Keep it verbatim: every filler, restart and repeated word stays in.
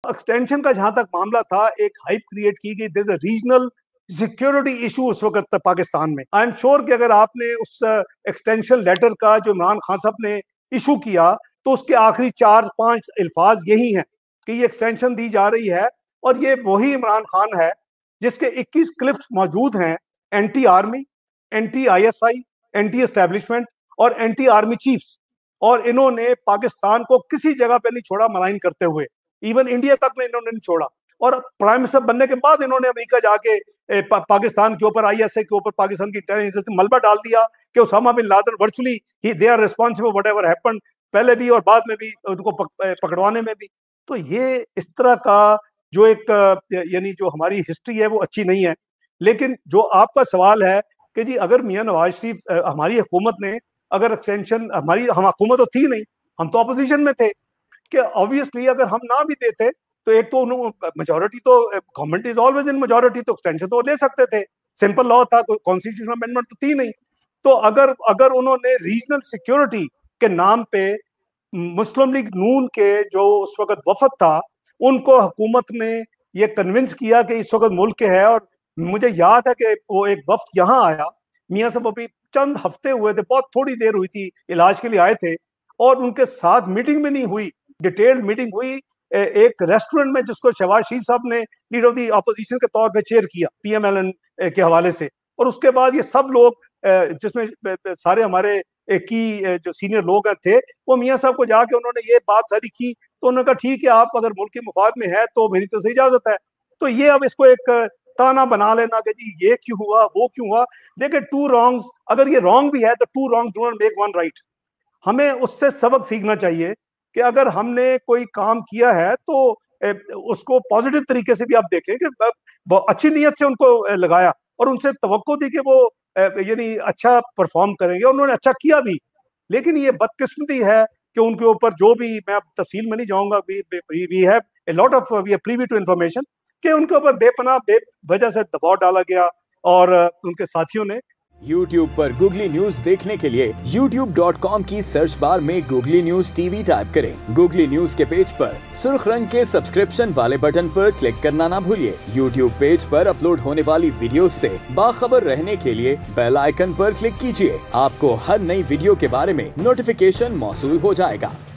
Extension का जहां तक मामला था, एक हाइप क्रिएट की गई, there is a regional security issue उस वक्त पाकिस्तान में। आई एम श्योर कि अगर आपने उस एक्सटेंशन लेटर का जो इमरान खान साहब ने इशू किया तो उसके आखिरी चार पांच अल्फाज यही हैं कि ये एक्सटेंशन दी जा रही है, और ये वही इमरान खान है जिसके इक्कीस क्लिप्स मौजूद हैं anti army, anti ISI, anti establishment और एंटी आर्मी चीफ्स, और इन्होंने पाकिस्तान को किसी जगह पे नहीं छोड़ा मलाइन करते हुए, इवन इंडिया तक में इन्होंने नहीं छोड़ा। और प्राइम मिनिस्टर बनने के बाद इन्होंने अमेरिका जाके पा, पाकिस्तान के ऊपर, आईएसआई के ऊपर, पाकिस्तान की इंटेलिजेंस में मलबा डाल दिया कि उसामा बिन लादेन वर्चुअली ही they are responsible whatever happened, पहले भी और बाद में भी, उनको पक, पकड़वाने में भी। तो ये इस तरह का जो एक यानी जो हमारी हिस्ट्री है वो अच्छी नहीं है। लेकिन जो आपका सवाल है कि जी अगर मियां नवाज शरीफ, हमारी हुकूमत ने अगर एक्सटेंशन, हमारी हम हुकूमत तो थी नहीं, हम तो अपोजिशन में थे, कि ऑब्वियसली अगर हम ना भी देते तो एक तो मेजोरिटी, तो government is always in majority, तो एक्सटेंशन तो ले सकते थे, सिंपल लॉ था, कोई कॉन्स्टिट्यूशनल अमेंडमेंट तो थी नहीं। तो अगर अगर उन्होंने रीजनल सिक्योरिटी के नाम पे मुस्लिम लीग नून के जो उस वक्त वफद था, उनको हुकूमत ने ये कन्विंस किया कि इस वक्त मुल्क के है, और मुझे याद है कि वो एक वक्त यहाँ आया, मियाँ साहब अभी चंद हफ्ते हुए थे, बहुत थोड़ी देर हुई थी, इलाज के लिए आए थे, और उनके साथ मीटिंग भी नहीं हुई, डिटेल्ड मीटिंग हुई एक रेस्टोरेंट में, जिसको शहबाज शरीफ साहब ने लीडर ऑफ द अपोजिशन के तौर पे चेयर किया पीएमएलएन के हवाले से। और उसके बाद ये सब लोग, जिसमें सारे हमारे की जो सीनियर लोग थे, वो मियाँ साहब को जाके उन्होंने ये बात सारी की, तो उन्होंने कहा ठीक है, आप अगर मुल्क के मुफाद में है तो मेरी तो सही इजाजत है। तो ये अब इसको एक ताना बना लेना कि जी ये क्यों हुआ, वो क्यों हुआ, देखिए टू रॉन्ग्स, अगर ये रॉन्ग भी है तो two wrong do not make one right. हमें उससे सबक सीखना चाहिए कि अगर हमने कोई काम किया है तो उसको पॉजिटिव तरीके से भी आप देखें कि अच्छी नीयत से उनको लगाया और उनसे तवक्को दी कि वो यानी अच्छा परफॉर्म करेंगे, उन्होंने अच्छा किया भी। लेकिन ये बदकिस्मती है कि उनके ऊपर जो भी, मैं अब तफसील में नहीं जाऊंगा, we have a lot of we are privy to information कि उनके ऊपर बेपनाह बेवजह से दबाव डाला गया, और उनके साथियों ने। YouTube पर गूगली न्यूज देखने के लिए यूट्यूब डॉट कॉम की सर्च बार में गूगली न्यूज टीवी टाइप करें। गूगली न्यूज के पेज पर सुर्ख रंग के सब्सक्रिप्शन वाले बटन पर क्लिक करना ना भूलिए। YouTube पेज पर अपलोड होने वाली वीडियोस से बाखबर रहने के लिए बेल आइकन पर क्लिक कीजिए। आपको हर नई वीडियो के बारे में नोटिफिकेशन मौसूल हो जाएगा।